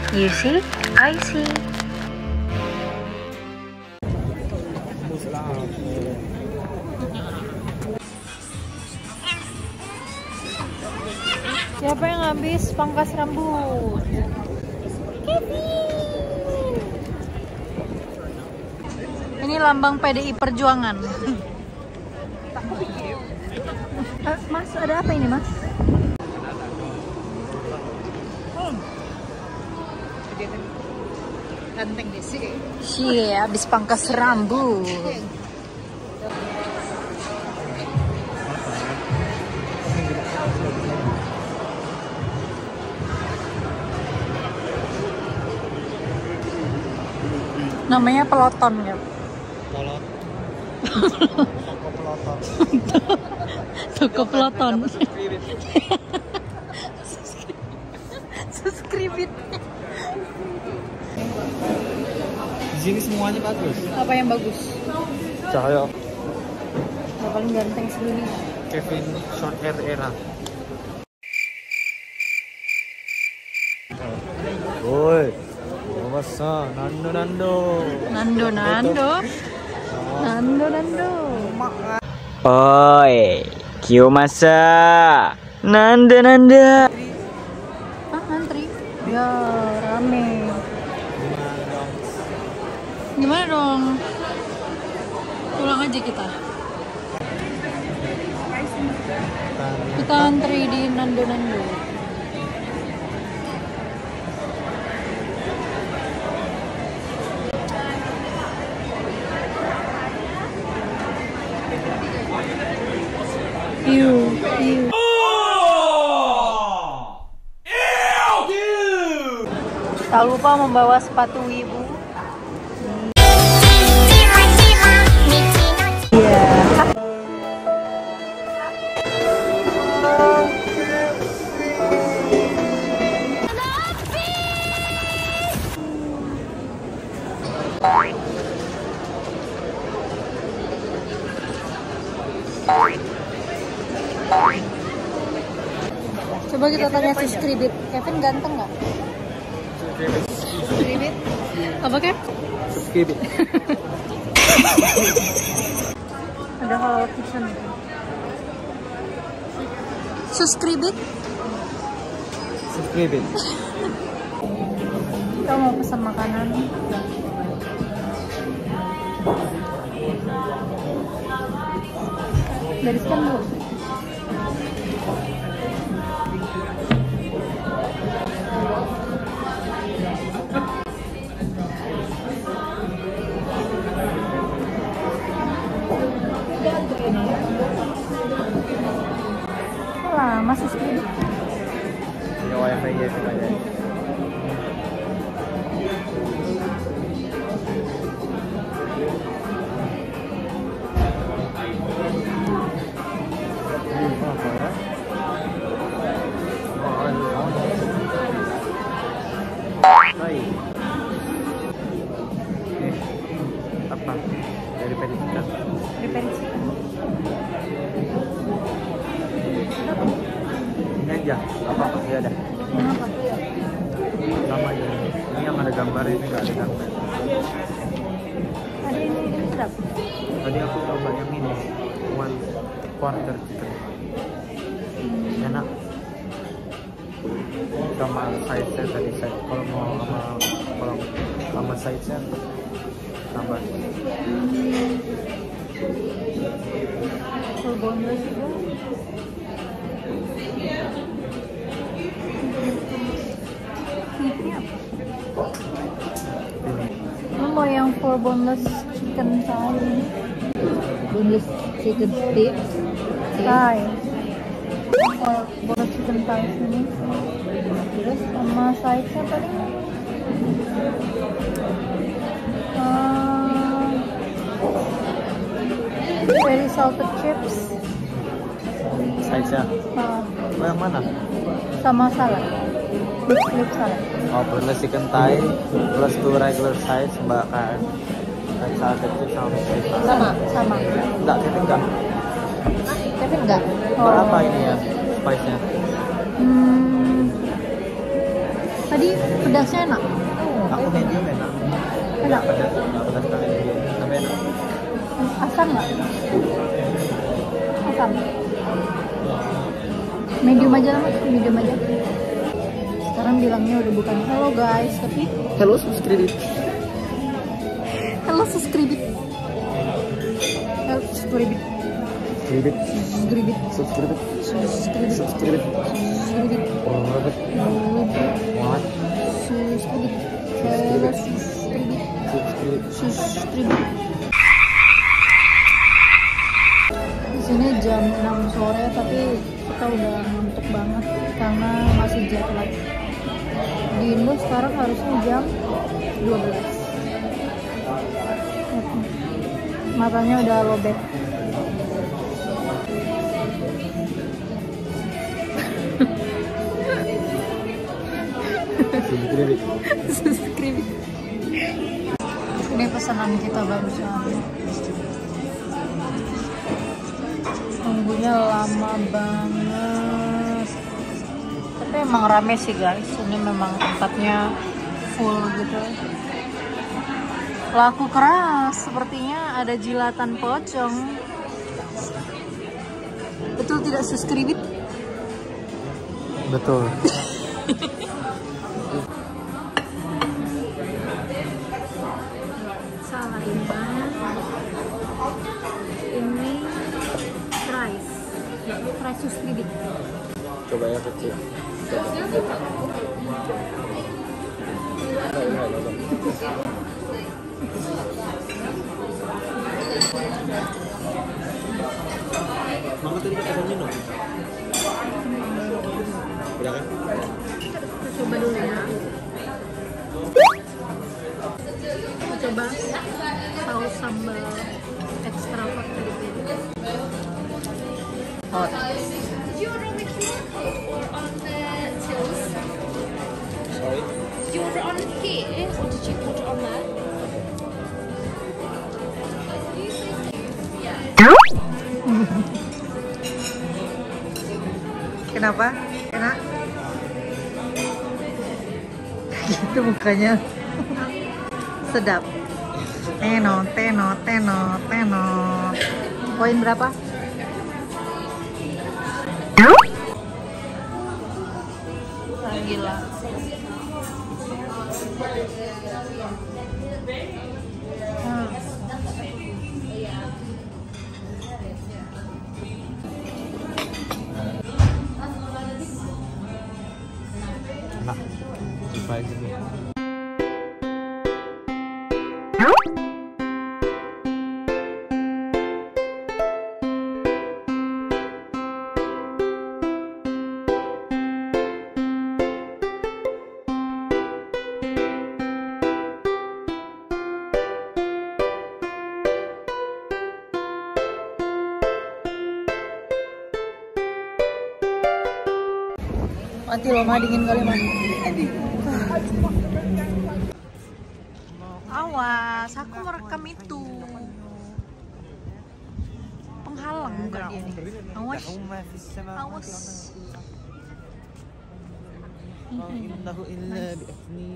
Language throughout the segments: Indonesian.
You see? I see. Siapa yang habis pangkas rambut? Kevin. Ini lambang PDI Perjuangan. Mas, ada apa ini, Mas? Ganteng deh sih. Cie, habis pangkas rambut. Namanya peloton ya. Polot. Toko peloton. Toko peloton. Subscribe. Di sini semuanya bagus. Apa yang bagus? Cahaya. Yang paling ganteng segini. Kevin short hair era. Woi, masa Nando. Oi, Kiyomasa. Nanda. Ah, antri. Ya, rame. Gimana dong? Pulang aja kita. Kita antri di Nando. Ew. Tak lupa membawa sepatu wibu. Iya. Coba kita tanya subscribe. Kevin ganteng nggak? Subscribe. Apa Kev? Subscribe. Ada halal kitchen. Subscribe. Kita mau pesan makanan. Bereskan dulu. Lama subscribe. Ya wifi ya kita ya. Apa? Dari Perisikan. Ini aja, apa? Ya ada. Kenapa? Sama aja. Ini yang ada gambar, ini nggak ada gambar. Ada ini sedap. Tadi aku coba yang ini, 1/4 chicken. Enak. Sama size-nya tadi kalau sama size-nya tambah. Full boneless juga. Ini apa? Lu mau yang full boneless chicken thigh ini? Boneless chicken stick. Thigh. Oh, boneless chicken thigh ini. Terus sama size-nya paling very salted chips. Size-nya. Oh, yang mana? Sama salad. Lip salad. Oh, boneless chicken thigh plus 2 regular size mbak kan. Dan salted chips sama size. Sama. Enggak, Kevin enggak. Kevin enggak? Berapa ini ya spice-nya? Tadi Pedasnya enak. Aku medium enak. Enak. Nggak pedas sekali. Tapi enak. Asam nggak? Asam. Medium aja lah mas, medium aja. Sekarang bilangnya udah bukan hello guys, tapi Hello subscribe. hello subscribe. Hello subscribe. Subscribe. Subscribe. Subscribe. Subscribe. Subscribe. Subscribe. What? Subscribe. Hello subscribe. Subscribe. Subscribe. Di sini jam 6 sore tapi kita udah ngantuk banget karena masih jet lag. Di Indo sekarang harusnya jam 12. Matanya udah lobek. Subscribe. Subscribe. Ini pesanan kita barusan. Tunggunya lama banget. Tapi emang rame sih guys. Ini memang tempatnya full gitu. Laku keras. Sepertinya ada jilatan pocong. Betul tidak subscribe? Betul. Salah ini fries subscribe. Coba yang kecil. Mama tadi ada minum. Udah kan? Kita coba dulu ya. Kita coba saus sambal extra hot dari Peri. Hot. You order on the QR code or on the tills? Sorry. Did you order on here or did you order on there? Kenapa? Enak? Itu mukanya sedap. Teno. Poin berapa? Gila. Enak. Coba gitu. Mati loh, mah dingin kali mah. Awas, aku merekam itu. Penghalang bukan dia nih. Awas. Awas. Innahu illa bi'ithni.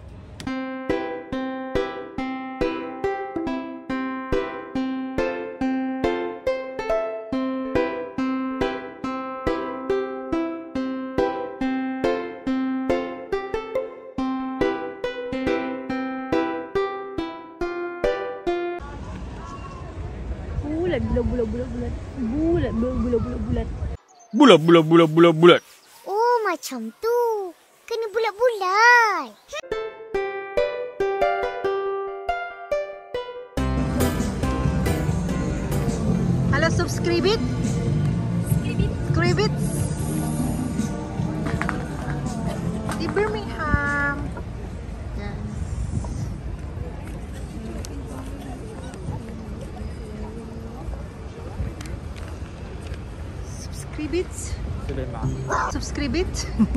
Bulat. Oh, macam tu. Kena bulat-bulat. Halo subscribe it. Di Birmingham. Subscribe it.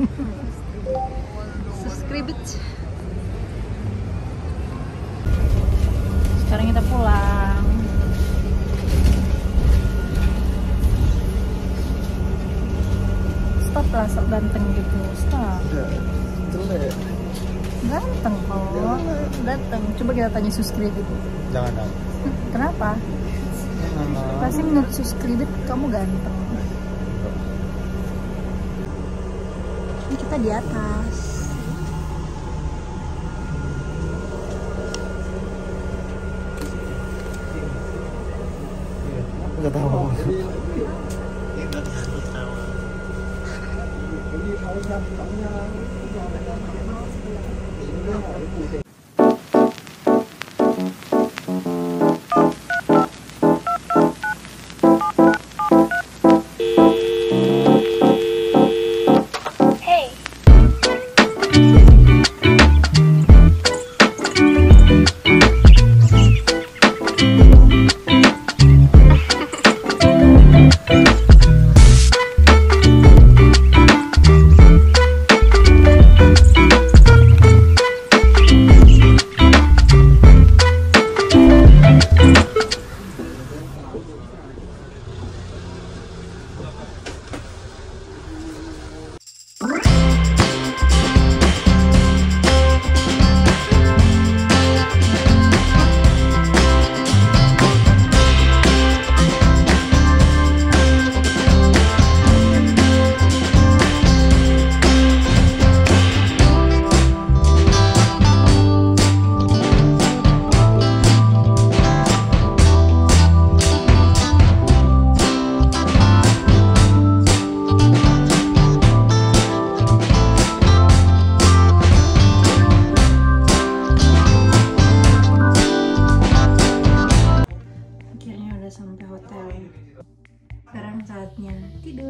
Sekarang kita pulang. Stop lah, sok ganteng gitu. Stop. Udah. Jelek. Ganteng kok, ganteng. Coba kita tanya subscribe itu. Jangan dong. Kenapa? Pasti menurut subscribe kamu ganteng. Ini kita di atas. Nggak tahu. Sampai hotel. Sekarang saatnya tidur.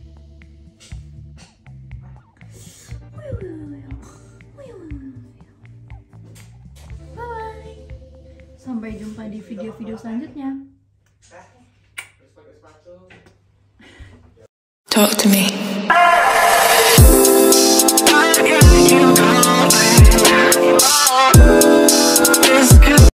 Bye. Sampai jumpa di video-video selanjutnya. Talk to me.